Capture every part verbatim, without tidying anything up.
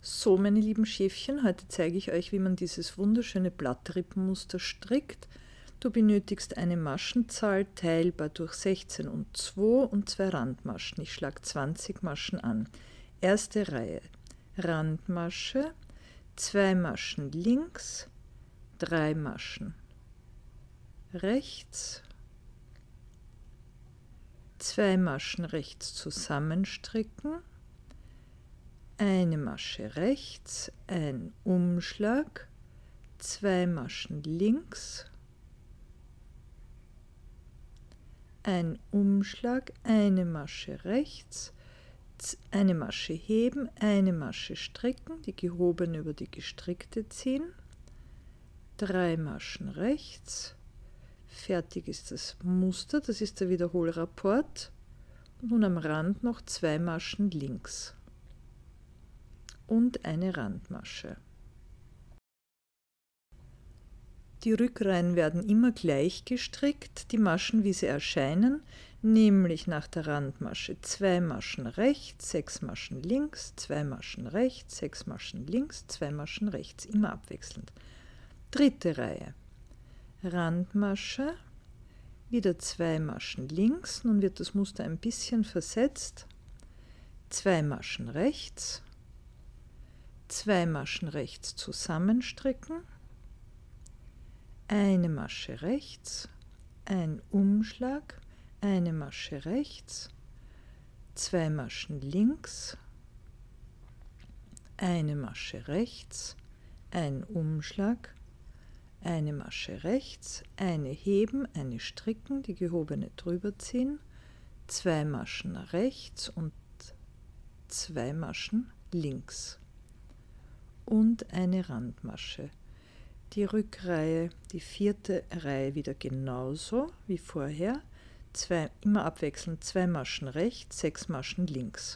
So, meine lieben Schäfchen, heute zeige ich euch, wie man dieses wunderschöne Blattrippenmuster strickt. Du benötigst eine Maschenzahl teilbar durch sechzehn und zwei und zwei Randmaschen. Ich schlage zwanzig Maschen an. Erste Reihe, Randmasche, zwei Maschen links, drei Maschen rechts, zwei Maschen rechts zusammenstricken, eine Masche rechts, ein Umschlag, zwei Maschen links, ein Umschlag, eine Masche rechts, eine Masche heben, eine Masche stricken, die gehobene über die gestrickte ziehen, drei Maschen rechts, fertig ist das Muster, das ist der Wiederholrapport, und nun am Rand noch zwei Maschen links und eine Randmasche. Die Rückreihen werden immer gleich gestrickt, die Maschen, wie sie erscheinen, nämlich nach der Randmasche zwei Maschen rechts, sechs Maschen links, zwei Maschen rechts, sechs Maschen links, zwei Maschen rechts, immer abwechselnd. Dritte Reihe, Randmasche, wieder zwei Maschen links, nun wird das Muster ein bisschen versetzt, zwei Maschen rechts, zwei Maschen rechts zusammenstricken, eine Masche rechts, ein Umschlag, eine Masche rechts, zwei Maschen links, eine Masche rechts, ein Umschlag, eine Masche rechts, eine heben, eine stricken, die gehobene drüber ziehen, zwei Maschen rechts und zwei Maschen links und eine Randmasche. Die Rückreihe, die vierte Reihe wieder genauso wie vorher, zwei, immer abwechselnd zwei Maschen rechts, sechs Maschen links.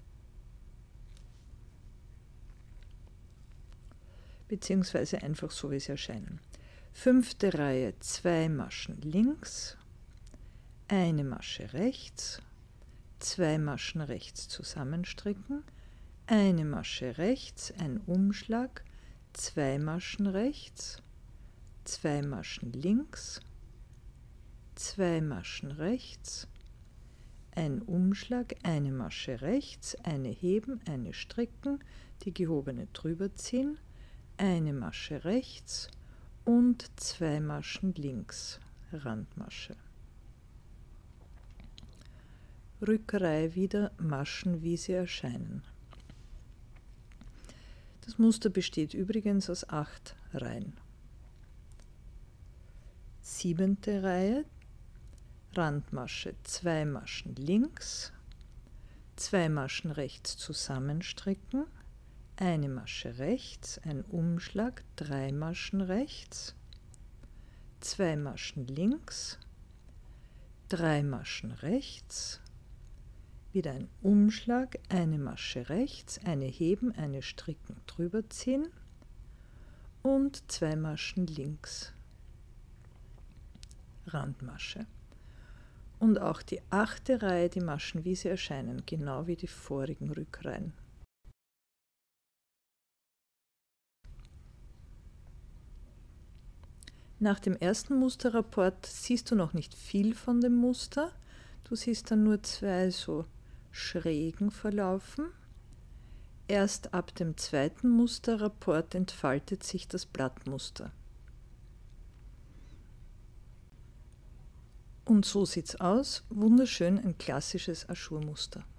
Beziehungsweise einfach so, wie sie erscheinen. Fünfte Reihe, zwei Maschen links, eine Masche rechts, zwei Maschen rechts zusammenstricken, eine Masche rechts, ein Umschlag, zwei Maschen rechts, zwei Maschen links, zwei Maschen rechts, ein Umschlag, eine Masche rechts, eine heben, eine stricken, die gehobene drüber ziehen, eine Masche rechts und zwei Maschen links, Randmasche. Rückreihe wieder Maschen, wie sie erscheinen. Das Muster besteht übrigens aus acht Reihen. Siebente Reihe, Randmasche, zwei Maschen links, zwei Maschen rechts zusammenstricken, eine Masche rechts, ein Umschlag, drei Maschen rechts, zwei Maschen links, drei Maschen rechts, wieder ein Umschlag, eine Masche rechts, eine heben, eine stricken, drüber ziehen und zwei Maschen links, Randmasche. Und auch die achte Reihe, die Maschen, wie sie erscheinen, genau wie die vorigen Rückreihen. Nach dem ersten Musterrapport siehst du noch nicht viel von dem Muster, du siehst dann nur zwei so Schrägen verlaufen. Erst ab dem zweiten Musterrapport entfaltet sich das Blattmuster. Und so sieht es aus, wunderschön, ein klassisches Aschurmuster.